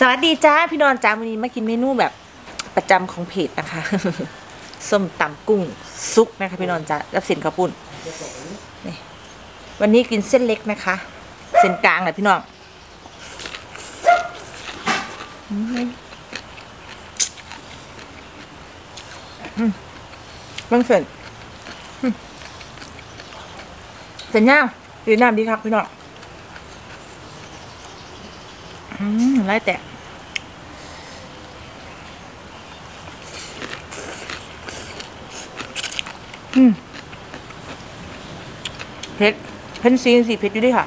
สวัสดีจ้าพี่นอนจ้าวันนี้มากินเมนูแบบประจำของเพจนะคะ ส้มตำกุ้งซุกนะคะพี่นอนจ้ารับเส้นข้าวปุ้นนี่วันนี้กินเส้นเล็กนะคะเส้นกลางเลยพี่น้องบางเส้นเส้นย่างดีน้ำดีครับพี่น้องไล่แตะเผ็ดเผ็ดซีนสิเผ็ดอยู่ด้วยค่ะ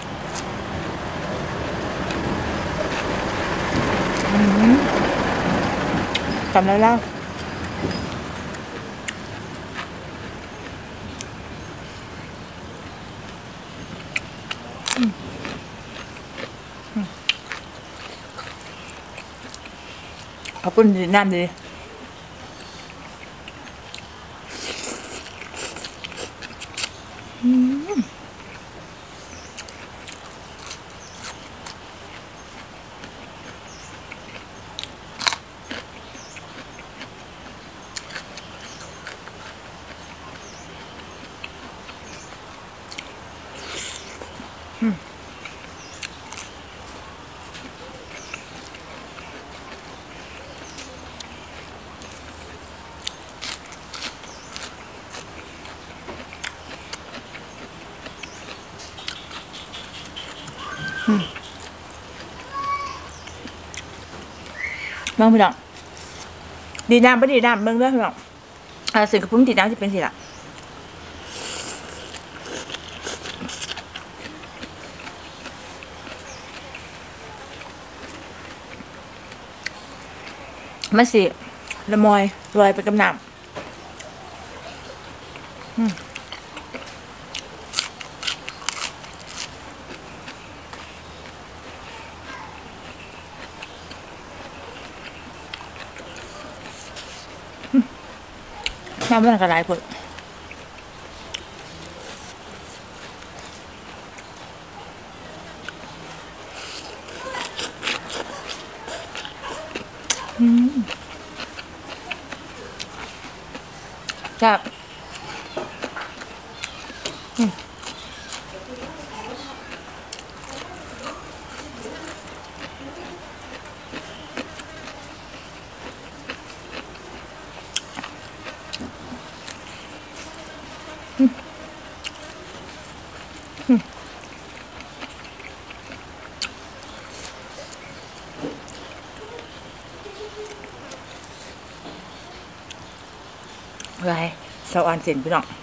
ทำแล้วเล่าขอบคุณดีน้ำดีบ้างพี่น้องดีน้ำไม่ดีน้ำเบิ่งด้วยพี่น้องสิ่งกระพุ้งดีน้ำจะเป็นสิล่ะมันสิละมอยลอยไปกับน้ำน้ำมันกระไรพดจับอะไรสวรรค์เส้นพี่น้อง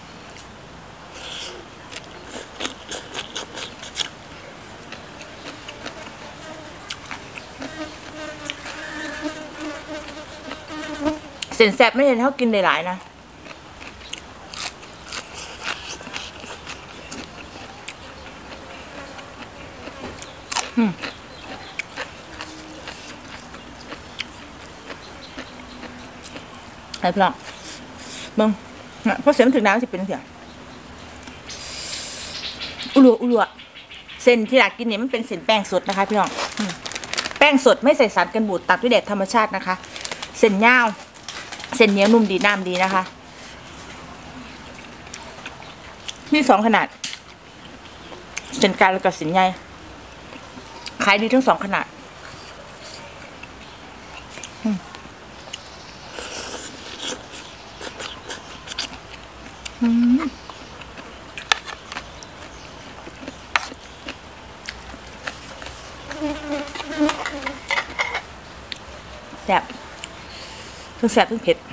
เส้นแซ่บไม่เห็นเขากินหลายๆนะไอ้พี่น้องมึงเพราะเสียมันถึงน้ำสิเป็นเสียอุลัวเส้นที่อยากกินเนี่ยมันเป็นเส้นแป้งสดนะคะพี่น้องแป้งสดไม่ใส่สารกันบูดตัดด้วยแดดธรรมชาตินะคะเส้นยาวเส้นเหนียวนุ่มดีน้ำดีนะคะนี่2 ขนาดเส้นกลางกับเส้นใหญ่ขายดีทั้ง2 ขนาดแซ่บทั้งแซ่บทั้งเผ็ด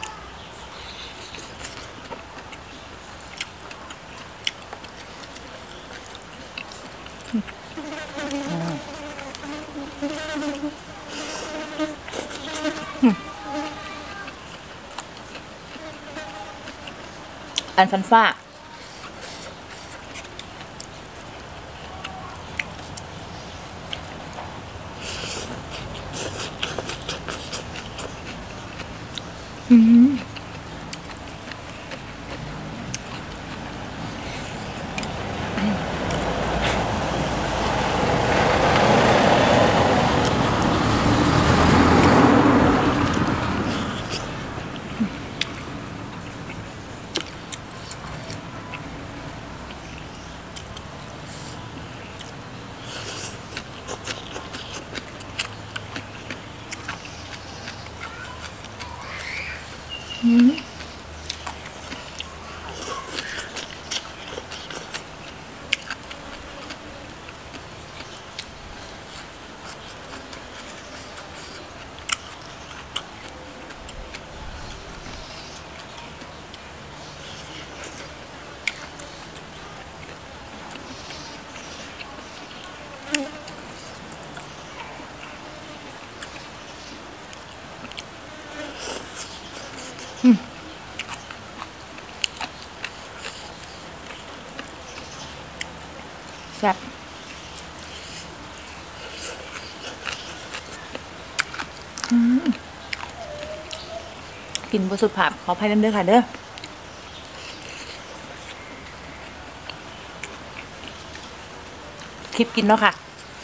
อันฟันฟ้าซ่บกินบะสุดผักขออภัยน้ำเด้อค่ะเด้อคลิปกินเนาะค่ะ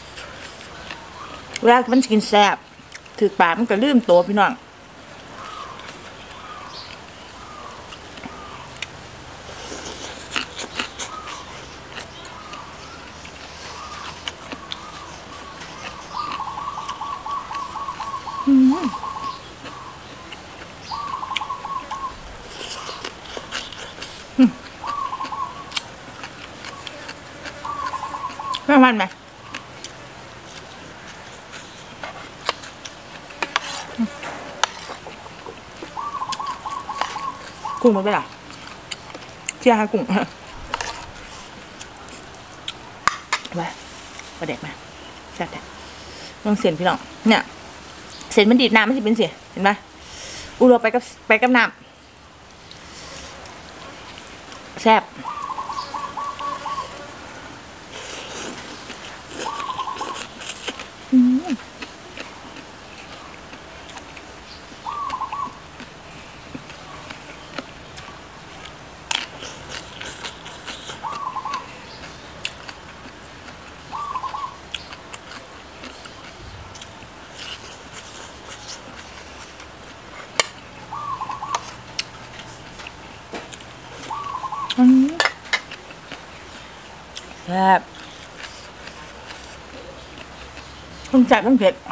เวลามันกินแซ่บถือปากมันก็ลืมตัวพี่น้องไม่มันไหมกุ้งมันไปหรอเชี่ยค่ะกุ้งไว้ประเด็กมาแซ่บแต่ลองเสียนพี่น้องเนี่ยเสียนมันดีดน้ำไม่ใช่เป็นเสียเห็นไหมอุโรไปกับน้ำแซ่บแซ่บต้องแซ่บต้องเผ็ด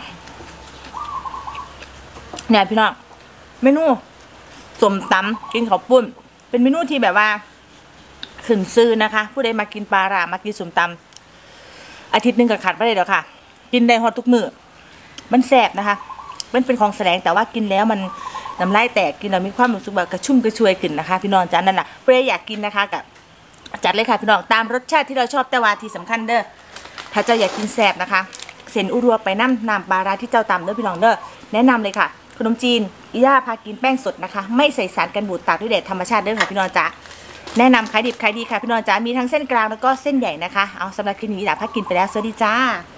เนี่ยพี่น้องเมนูส้มตำกินข้าวปุ้นเป็นเมนูที่แบบว่าขึ้นซื้อนะคะผู้ใดมากินปลาร้ามากินส้มตำอาทิตย์หนึ่งก็ขาดไม่ได้เดี๋ยวค่ะกินได้ฮอตทุกมื้อมันแซ่บนะคะมันเป็นของแสลงแต่ว่ากินแล้วมันน้ำลายแตกกินแล้วมีความรู้สึกแบบกระชุ่มกระชวยขึ้นนะคะพี่น้องจ้านั่นแหละผู้ใดอยากกินนะคะกับจัดเลยค่ะพี่น้องตามรสชาติที่เราชอบแต่ว่าที่สำคัญเด้อถ้าเจ้าอยากกินแซ่บนะคะเส้นอุรัวไปน้ำปลาร้าที่เจ้าตำเด้อพี่น้องเด้อแนะนำเลยค่ะขนมจีนอีย่าพากินแป้งสดนะคะไม่ใส่สารกันบูดตากด้วยแดดธรรมชาติเด้อค่ะพี่น้องจ้าแนะนำขายดิบขายดีค่ะพี่น้องจ้ามีทั้งเส้นกลางแล้วก็เส้นใหญ่นะคะเอาสำหรับคลิปนี้ดาพากินไปแล้วสวัสดีจ้า